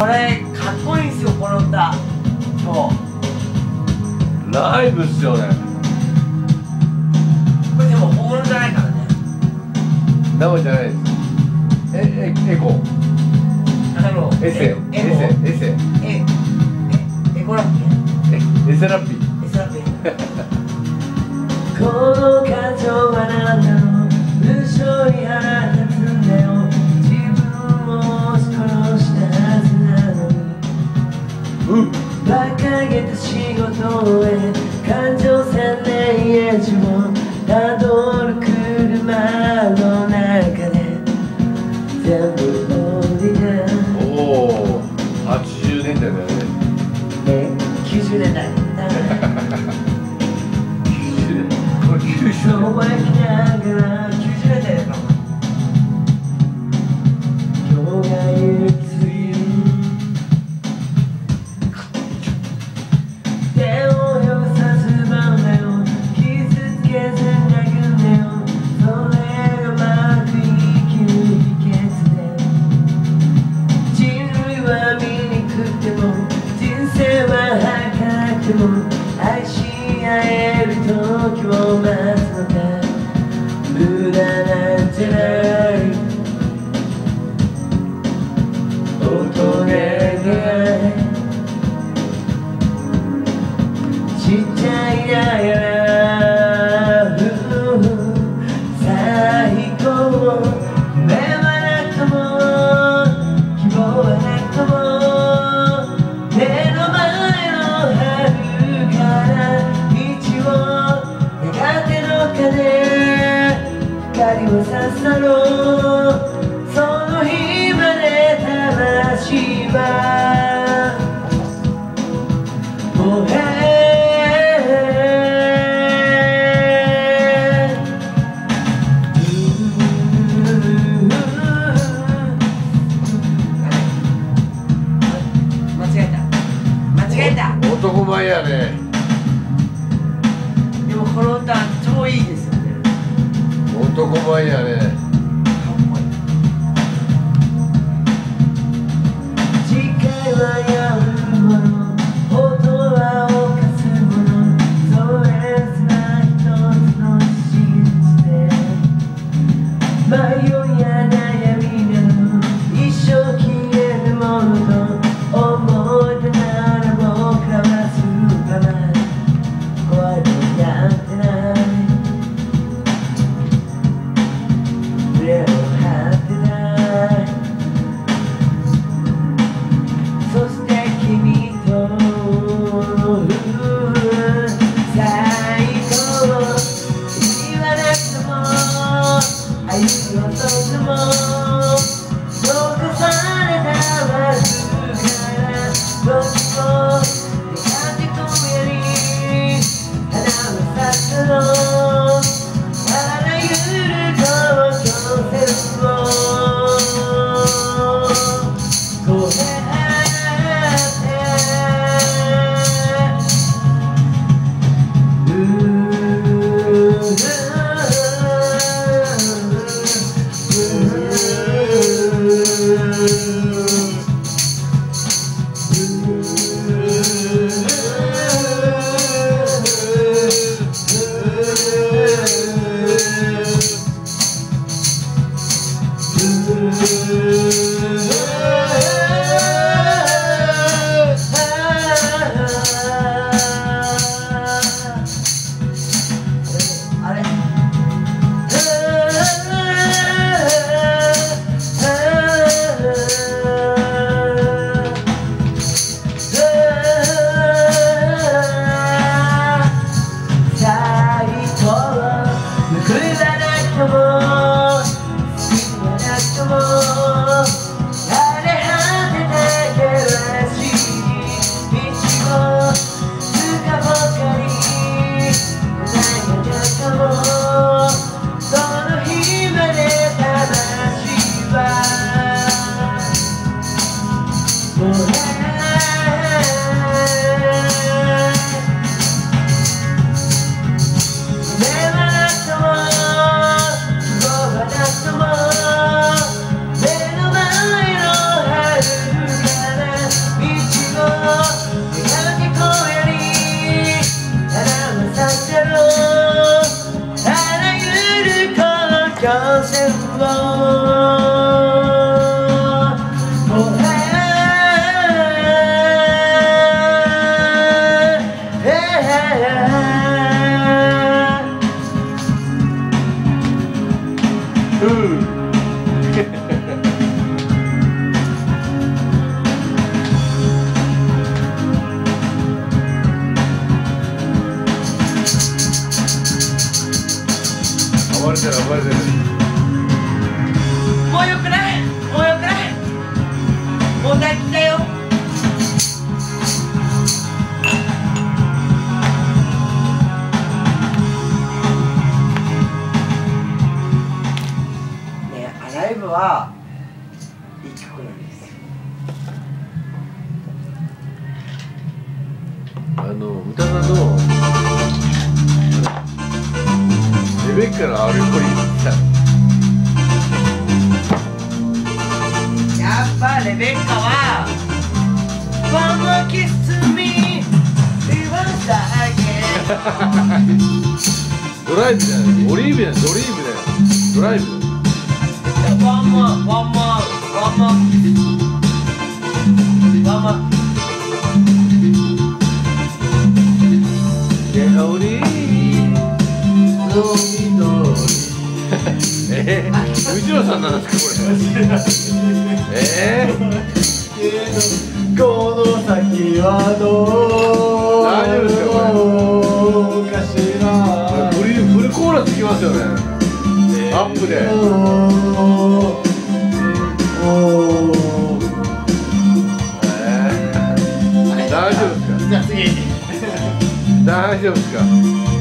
これかっこいいんすよ、この歌。そう、 ライブっすよね。 これでも本物じゃないからね。 生じゃないです。エコエセエコラッピエセラッピエセラッピこの感情は何なの、無性に腹立つんだよ。自分を殺したはずなのに、馬鹿げた仕事を終え、感情1000年エッジをたどる車の中で全部降りた。 おお、80年代だよね。 90年代だ 90年代。これ90年代。 覚えきながら90年代だから。今日が行き過ぎる。手を汚さずばんだよ。傷つけず泣くんだよ。それがうまく生きる秘訣で、人類は醜くても人生は儚くても、愛し合える時を待つのか。無駄なんじゃない。大人がちっちゃいながら最高。夢はなくとも希望はなくとも、目の前の春から道をやがてどっかで光を差すだろう。その日まで魂は燃え男前やね。 でもこの歌超いいですよね。 男前やね。 次回はやるもの、本当は犯すもの、それすな一つの真実で、迷いや悩みなど一生消えるものと思い出なら僕らはスーパーマン、怖いのやってない、胸を張ってない。そして君と最高を言わなくても歩みをとっても残されたわずかな時を手紙とやり花を咲くのあらゆる東京線を越えあれれてる暴れてる。 もうよくない、もうよくない、もう大吉だよ。ね、アライブはいい曲なんですよ。 歌田のレベッカのあれこれやっぱレベッカは One more kiss to me It was again ドライブじゃない、オリーブだよ、ドリーブだよ、ドライブだよ。 One more うちのさんなんですかこれ。 この先はどうかしら。 フルコーラつきますよね。アップで。大丈夫ですか。 じゃあ次。 大丈夫ですか。